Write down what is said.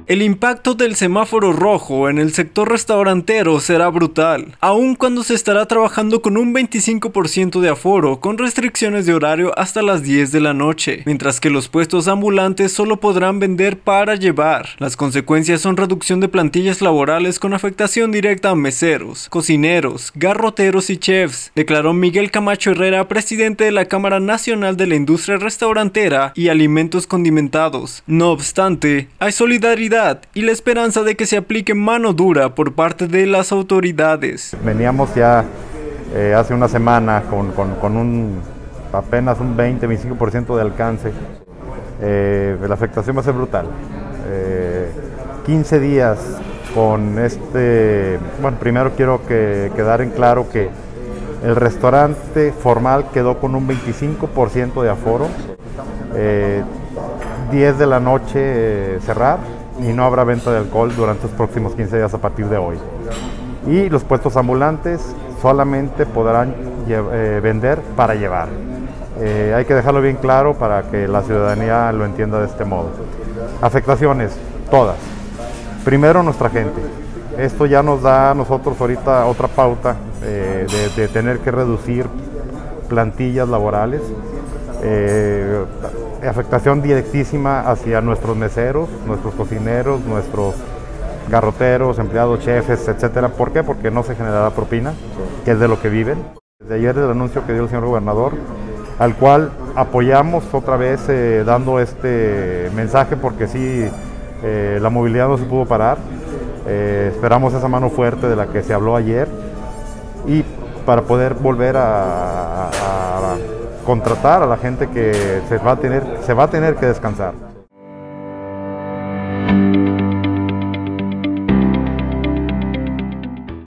El impacto del semáforo rojo en el sector restaurantero será brutal, aun cuando se estará trabajando con un 25% de aforo, con restricciones de horario hasta las 10 de la noche, mientras que los puestos ambulantes solo podrán vender para llevar. Las consecuencias son reducción de plantillas laborales con afectación directa a meseros, cocineros, garroteros y chefs, declaró Miguel Camacho Herrera, presidente de la Cámara Nacional de la Industria Restaurantera y Alimentos Condimentados. No obstante, hay solidaridad y la esperanza de que se aplique mano dura por parte de las autoridades. Veníamos ya hace una semana con apenas un 20-25% de alcance. La afectación va a ser brutal. 15 días con bueno, primero quiero quedar en claro que el restaurante formal quedó con un 25% de aforo, 10 de la noche cerrar y no habrá venta de alcohol durante los próximos 15 días a partir de hoy. Y los puestos ambulantes solamente podrán vender para llevar. Hay que dejarlo bien claro para que la ciudadanía lo entienda de este modo. Afectaciones, todas. Primero, nuestra gente. Esto ya nos da a nosotros ahorita otra pauta de tener que reducir plantillas laborales. Afectación directísima hacia nuestros meseros, nuestros cocineros, nuestros garroteros, empleados, chefs, etcétera. ¿Por qué? Porque no se generará propina, que es de lo que viven. Desde ayer el anuncio que dio el señor gobernador, al cual apoyamos otra vez dando este mensaje, porque sí, la movilidad no se pudo parar. Esperamos esa mano fuerte de la que se habló ayer y para poder volver a contratar a la gente que se va a tener que descansar.